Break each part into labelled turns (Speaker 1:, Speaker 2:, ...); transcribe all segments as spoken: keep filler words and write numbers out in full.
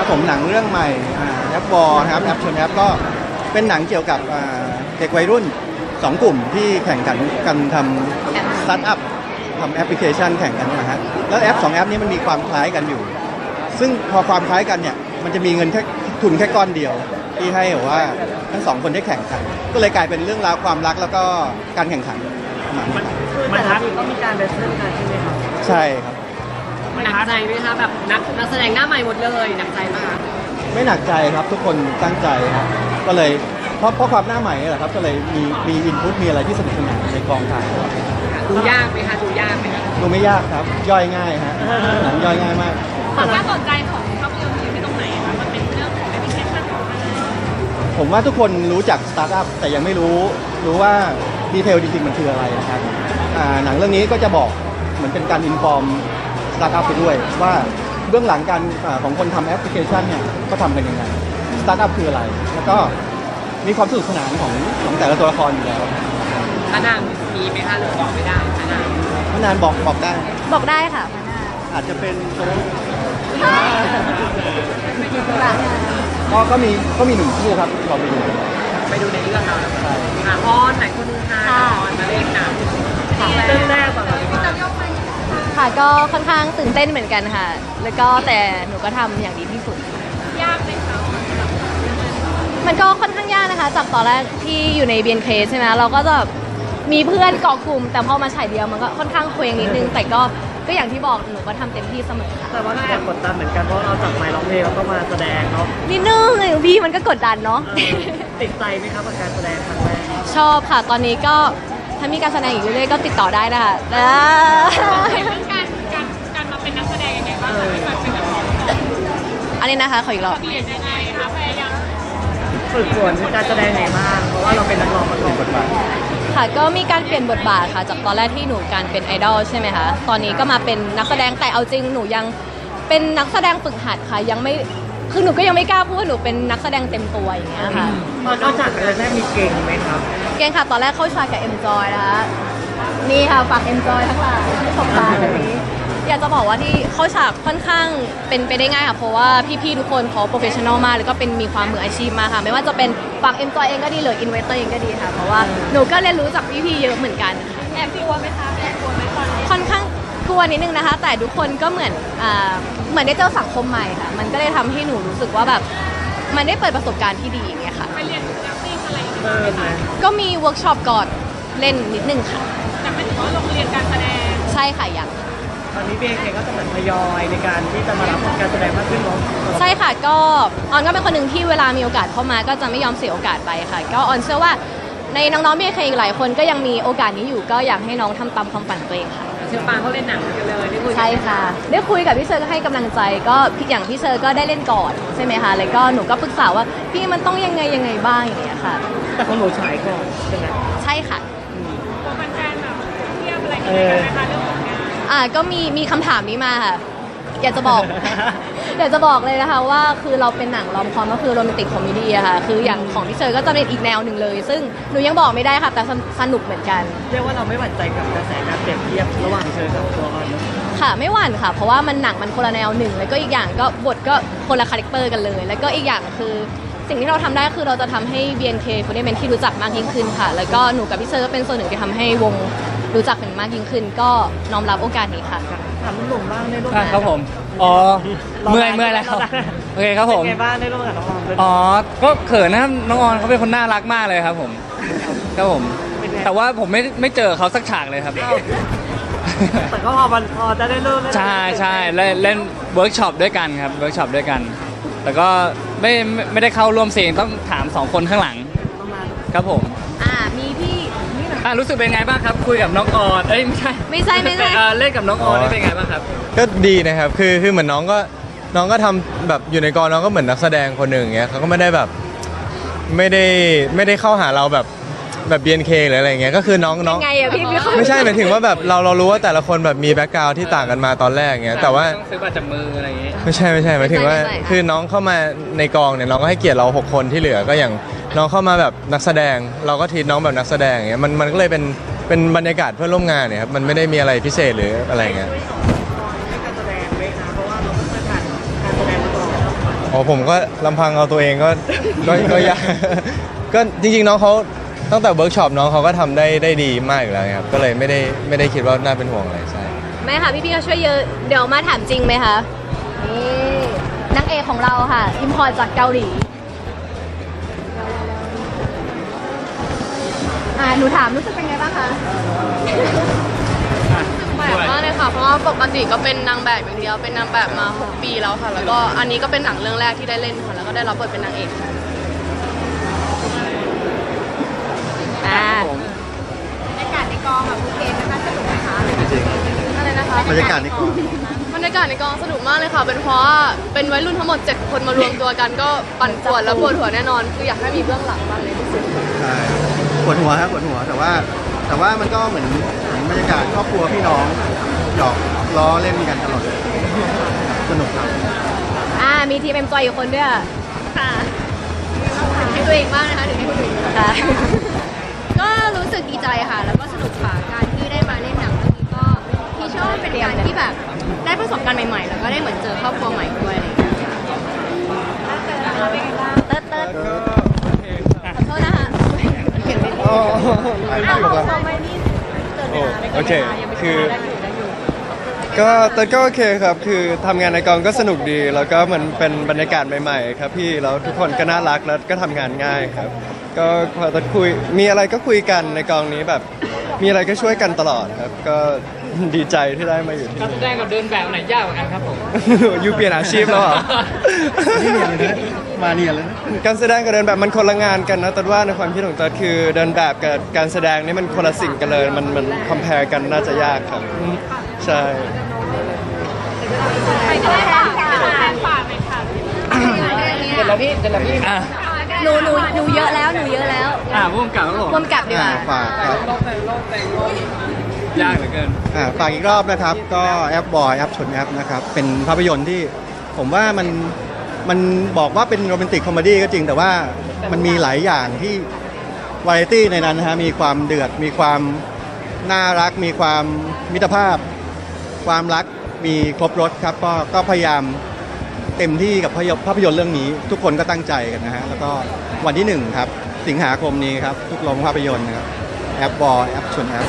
Speaker 1: ผมหนังเรื่องใหม่แอปบอลนะครับแอปชนแอปก็เป็นหนังเกี่ยวกับเด็กวัยรุ่นสองกลุ่มที่แข่งขันกันทำสตาร์ทอัพทำแอปพลิเคชันแข่งกันนะฮะแล้วแอปสองแอปนี้มันมีความคล้ายกันอยู่ซึ่งพอความคล้ายกันเนี่ยมันจะมีเงินแค่ทุนแค่ก้อนเดียวที่ให้แบบว่าทั้งสองคนได้แข่งขันก็เลยกลายเป็นเรื่องราวความรักแล้วก็การแข่งขันประมาณนี้
Speaker 2: มันทักก็มีการเบสเรื่องกันใช่ไหมครับ
Speaker 1: ใช่ครับ
Speaker 3: หนักใจไหมคะแบบนักนักแสดงหน้าใหม่หมดเลยหนักใจไหมคะ
Speaker 1: ไม่หนักใจครับทุกคนตั้งใจครับก็เลยเพราะเพราะความหน้าใหม่นี่แหละครับก็เลยมีมีอินพุตมีอะไรที่สนุกสนานในกองถ่าย
Speaker 3: ดูยากไหมคะดูยากไหม
Speaker 1: ดูไม่ยากครับย่อยง่ายฮะหนังย่อยง่ายมาก
Speaker 4: ความน่าสนใจของภาพยนตร์นี้เป็นตรงไหนคะมันเป็นเรื่องของแอปพลิเคชันของอะไร
Speaker 1: ผมว่าทุกคนรู้จักสตาร์ทอัพแต่ยังไม่รู้รู้ว่าดีเทลจริงๆมันคืออะไรนะครับหนังเรื่องนี้ก็จะบอกเหมือนเป็นการอินฟอร์มสตาร์ทอัพไปด้วยว่าเบื้องหลังการของคนทำแอปพลิเคชันเนี่ยเขาทำกันยังไงสตาร์ทอัพคืออะไรแล้วก็มีความสนุกสนานของของแต่ละตัวละครอยู่แล้ว
Speaker 3: พนานมีไหมคะหรือบอกไม่ได้พนาน
Speaker 1: พนานบอกบอกได้
Speaker 5: บอกได้ค่ะพนาน
Speaker 1: อาจจะเป็นก็ก็มีก็มีหนึ่งคู่ครับลองไปดู
Speaker 3: ไปดูในเรื่องเราใช่ค่ะออนไหนคนนึงค่ะออนมาเล่นหนังเรื่องแรกก่อนเลย
Speaker 5: ค่ะก็ค่อนข้างตื่นเต้นเหมือนกันค่ะแล้วก็แต่หนูก็ทำอย่างดีที่สุด
Speaker 4: ยากไหมคะ
Speaker 5: มันก็ค่อนข้างยากนะคะจากตอนแรกที่อยู่ใน บี เอ็น เค ใช่ไหมเราก็จะมีเพื่อนเกาะกลุ่มแต่พอมาฉายเดียวมันก็ค่อนข้างเคว้งนิดนึงแต่ก็ก็อย่างที่บอกหนูก็ทำเต็มที่เสมอค่ะ
Speaker 2: แต่ว่าแอบกดดันเหมือนกันเพราะเราจับไมค์ร้องเพลงเราก็มาแสดงเนาะ
Speaker 5: นิดนึงพี่มันก็กดดันเนาะ
Speaker 2: ติดใจไหมครับกับการแสดงครั้งแรก
Speaker 5: ชอบค่ะตอนนี้ก็ถ้ามีการแสดงอีกเรื่อยๆก็ติดต่อได้นะคะเ
Speaker 4: รื่องการการการมาเป็นนักแสดงยังไงบ้างคะที่มาเป็นนักร้อง
Speaker 5: อันนี้นะคะขออีกรอบ
Speaker 4: เปลี่ยนยังไงคะพยายาม
Speaker 2: ฝึกฝนการแสดงไงบ้างเพราะว่าเราเป็นนักร้องมาก่อน
Speaker 5: ค่ะก็มีการเปลี่ยนบทบาทค่ะจากตอนแรกที่หนูการเป็นไอดอลใช่ไหมคะตอนนี้ก็มาเป็นนักแสดงแต่เอาจริงหนูยังเป็นนักแสดงฝึกหัดค่ะยังไม่คือหนูก็ยังไม่กล้าพูดว่าหนูเป็นนักแสดงเต็มตัวอย่างเงี้ยค่ะ
Speaker 2: ตอนเข้าฉากแรกมีเก่งไหมครับ
Speaker 5: เก่งค่ะตอนแรกเข้าฉากกับ Enjoy นะคะนี่ค่ะฝาก Enjoy ทั้งหลายที่สบตาแบบนี้อยากจะบอกว่าที่เข้าฉากค่อนข้างเป็นไปได้ง่ายค่ะเพราะว่าพี่ๆทุกคนเขาโปรเฟชชั่นอลมากแล้วก็เป็นมีความมืออาชีพมากค่ะไม่ว่าจะเป็นฝั่ง Enjoy เองก็ดีหรือ Investor เองก็ดีค่ะเพราะว่าหนูก็เรียนรู้จากพี่ๆเยอะเหมือนกัน
Speaker 4: แอบกลัวไหมคะแอบกลัวไหมตอนนี้
Speaker 5: ค่อนข้างกลัวนิดนึงนะคะแต่ทุกคนก็เหมือนอ่าเหมือนได้เจอสังคมใหม่ค่ะมันก็เลยทำให้หนูรู้สึกว่าแบบมันได้เปิดประสบการณ์ที่ดีอย่างเงี้ยค่ะ
Speaker 4: ไปเรียน acting อะไรอย่างเ
Speaker 5: งี้ยก็มีเวิร์กช็อปก่อนเล่นนิดนึงค่ะ
Speaker 4: แต่ไม่ถึงว่าโรงเรียนการแสดง
Speaker 5: ใช่ค่ะยัง
Speaker 2: ตอนนี้เบเองก็จะเหมือนทยอยในการที่จะมารับการแสดงมากขึ้นเนาะ
Speaker 5: ใช่ค่ะก็ออนก็เป็นคนหนึ่งที่เวลามีโอกาสเข้ามาก็จะไม่ยอมเสียโอกาสไปค่ะก็ออนเชื่อว่าในน้องๆเบเคอีกหลายคนก็ยังมีโอกาสนี้อยู่ก็อยากให้น้องทำตามความฝันตัวเองค่ะ
Speaker 3: เชอปางเขาเล่นหนังกันเลยได้คุย
Speaker 5: ใช่ค่ะได้คุยกับพี่เชอร์ก็ให้กำลังใจก็อย่างพี่เชอร์ก็ได้เล่นก่อนใช่ไหมคะแล้วก็หนูก็ปรึกษาว่าพี่มันต้องยังไงยังไงบ้างอย่างเงี้ยค่ะ
Speaker 2: แต่ของหนูฉายก่อนใช่ไหม
Speaker 5: ใช่ค่ะ
Speaker 4: ตัวแฟนๆแบบเทียบอะไรกันนะคะเรื่องของงาน
Speaker 5: อ่าก็มีมีคำถามนี้มาค่ะอยากจะบอก อยากจะบอกเลยนะคะว่าคือเราเป็นหนังรอมคอมก็คือโรแมนติกคอมเมดี้อะค่ะคืออย่างของพี่เชอร์ก็จะเป็นอีกแนวหนึ่งเลยซึ่งหนูยังบอกไม่ได้ค่ะแต่สนุกเหมือนกัน
Speaker 2: เรียกว่าเราไม่หวั่นใจกับกระแสการเปรียบเทียบระหว่างเชอร์กับตัวออน
Speaker 5: ค่ะไม่หวั่นค่ะเพราะว่ามันหนังมันคนละแนวหนึ่งแล้วก็อีกอย่างก็บทก็คนละคาแรคเตอร์กันเลยแล้วก็อีกอย่างคือสิ่งที่เราทำได้คือเราจะทำให้ บี เอ็น เค คนนี้เป็นที่รู้จักมากยิ่งขึ้นค่ะแล้วก็หนูกับพี่เชอร์ก็เป็นส่วนหนึ่งที่ทำให้วงรู้จักเป็นมากยิ่งขึ้นก็น้อมรับโอกาสนี้ค่ะ
Speaker 2: ถามหนุ่มบ้างในร่วมงาน
Speaker 6: ครับผมอ๋อเมื่อยเมื่อยแล้วโอเคครับผม
Speaker 2: เป็นไงบ้างในร่วมงานน้องออน
Speaker 6: อ๋อก็เขินนะครับน้องออนเขาเป็นคนน่ารักมากเลยครับผมครับผมแต่ว่าผมไม่ไม่เจอเขาสักฉากเลยครับ
Speaker 2: แต่ก็พอมันพอจะได้เริ่ม
Speaker 6: ใช่ใช่เล่นเล่นเวิร์กช็อปด้วยกันครับเวิร์กช็อปด้วยกันแต่ก็ไม่ไม่ได้เข้าร่วมซีนต้องถามสองคนข้างหลังครับผม
Speaker 5: อ่ามีพี่
Speaker 6: อ่ารู้สึกเป็นไงบ้างครับคุยกับน้องออนเอ้ยไม่ใช่
Speaker 5: ไม่ใช่ไม่ใช่
Speaker 6: เล่นกับน้องออนได้เป็นไงบ้างครับ
Speaker 7: ก็ดีนะครับคือคือเหมือนน้องก็น้องก็ทำแบบอยู่ในกองน้องก็เหมือนนักแสดงคนหนึ่งเงี้ยเขาก็ไม่ได้แบบไม่ได้ไม่ได้เข้าหาเราแบบแบบ บี เอ็น เค หรืออะไรเงี้ยก็คือน้องน้องไม่ใช่หมายถึงว่าแบบเราเรารู้ว่าแต่ละคนแบบมีแบ็คกราวด์ที่ต่างกันมาตอนแรกเงี้ยแต่ว่า
Speaker 6: ต้องซื้อบัตรจับมืออะไรอย่างงี้
Speaker 7: ไม่ใช่ไม่ใช่หมายถึงว่าคือน้องเข้ามาในกองเนี่ยน้องก็ให้เกียรติเราหกคนที่เหลือก็อย่างน้องเข้ามาแบบนักแสดงเราก็ทีน้องแบบนักแสดงเงี้ยมันมันก็เลยเป็นเป็นบรรยากาศเพื่อนร่วมงานเนี่ยครับมันไม่ได้มีอะไรพิเศษหรืออะไรเงี้ย
Speaker 2: การแสดงไหมคะเพราะว่าเราเพิ่งมาผ่านการแสดงมาก่อน
Speaker 7: อ๋อผมก็ลำพังเอาตัวเองก็ก็ก็ยาก ก็จริงๆน้องเขาตั้งแต่เวิร์กช็อปน้องเขาก็ทำได้ได้ดีมากอยู่แล้วครับก็เลยไม่ได้ไม่ได้คิดว่าน่าเป็นห่วงอะไรใช่
Speaker 5: ไม่ค่ะพี่ๆก็ช่วยเยอะเดี๋ยวมาถามจริงไหมคะนี่นางเอกของเราค่ะอิมพอร์ตจากเกาหลีอ่าหนูถามรู้สึกเป็นไงบ้างคะ
Speaker 8: แปลกมากเลยค่ะ เพราะว่าปกติก็เป็นนางแบบอย่างเดียว เป็นนางแบบมาหกปีแล้วค่ะ แล้วก็อันนี้ก็เป็นหนังเรื่องแรกที่ได้เล่นค่ะ แล้วก็ได้รับบทเป็นนางเอก
Speaker 5: อ่า
Speaker 4: บรรยากาศในกองแบบโอเคไหมคะสนุกไหมคะ
Speaker 8: อะไรนะคะ
Speaker 1: บรรยากาศในกอง
Speaker 8: บรรยากาศในกองสนุกมากเลยค่ะ เป็นเพราะว่าเป็นวัยรุ่นทั้งหมดเจ็ดคนมารวมตัวกันก็ปั่นป่วนและปวดหัวแน่นอน คืออยากให้มีเบื้องหลังบ้างเลยที่สุด
Speaker 1: ใช่ปวดหัวครับปวดหัวแต่ว่าแต่ว่ามันก็เหมือนเหมือนบรรยากาศครอบครัวพี่น้องหยอกล้อเล่นกันตลอดสนุกครับ
Speaker 5: อ่ามีทีมเอ็มจอยอยู่คนด้วยอะค่ะให้ตัวเองบ้างนะคะถึงให้คนอื่นค่ะ
Speaker 9: ก็รู้สึกดีใจค่ะ แล้วก็สนุกค่ะการที่ได้มาเล่นหนังเรื่องนี้ก็ที่ชอบเป็นการที่แบบได้ประสบการณ์ใหม่ๆ แล้วก็ได้เหมือนเจอครอบครัวใหม่ด้วยอะไรอย่างเงี้ย
Speaker 5: เติร์ดเติร์ดขอโทษนะคะ
Speaker 10: โอเค คือ ก็เต้นก็โอเคครับ คือทำงานในกองก็สนุกดี แล้วก็มันเป็นบรรยากาศใหม่ๆ ครับพี่ แล้วทุกคนก็น่ารัก แล้วก็ทำงานง่ายครับ ก็พอตอนคุย มีอะไรก็คุยกันในกองนี้แบบ มีอะไรก็ช่วยกันตลอดครับ ก็ดีใจที่ได้มาอยู่ที่
Speaker 6: การแส
Speaker 10: นี่
Speaker 6: ดงกับเดินแบบไหนยากกว่ากันครับผม
Speaker 10: ยูเปลี่ยนอาชีพแล้วเหรอ
Speaker 1: นี่เนียนเลยนะมาเนียนเลยนะ
Speaker 10: การแสดงกับเดินแบบมันคนละงานกันนะแต่ว่าในความคิดของตอนคือเดินแบบกับการแสดงนี่มันคนละสิ่งกันเลย มันมันคอมเพลกันน่าจะยากครับ ใช่
Speaker 4: ใครจะได้ฝากแทนฝากไหมคะ
Speaker 6: เสร็จแล้วพี่เสร็จแล้วพี่อ่ะ
Speaker 5: หนูหนูหนูเยอะแล้วหนูเยอะแล้ว
Speaker 6: อ่ะพุ่มกลับครับผม
Speaker 5: ร่วมกับดีกว่า
Speaker 1: อ่าฝากครับ
Speaker 6: ยากเหลือเกิน
Speaker 1: อ่าฝากอีกรอบนะครับ ก็แอปบอยแอปชนแอปนะครับเป็นภาพยนตร์ที่ผมว่ามันมันบอกว่าเป็นโรแมนติกคอมเมดี้ก็จริงแต่ว่ามันมีหลายอย่างที่วาไรตี้ในนั้นนะฮะมีความเดือด มีความน่ารัก มีความมิตรภาพ ความรักมีครบรถครับก็ก็พยายามเต็มที่กับภาพยนตร์เรื่องนี้ ทุกคนก็ตั้งใจกันนะฮะแล้วก็วันที่หนึ่งครับสิงหาคมนี้ครับทุกโรงภาพยนตร์นะครับแอปบอยแอปชนแอป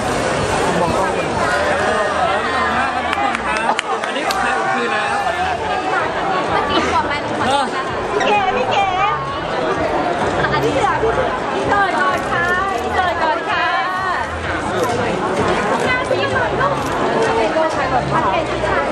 Speaker 6: อันนี้ของใครผมคืนแล้ว
Speaker 5: เมื่อกี้บอกไปหนูขอโทษนะคะพี่เก๋พี่เก๋อันนี้เสือพี่เสือพี่เกิดก่อนค่ะพี่เกิดก่อนค่ะหน้าสีเหมือนลูกเป็นตัวชายแบบพัดเป็นที่ชาย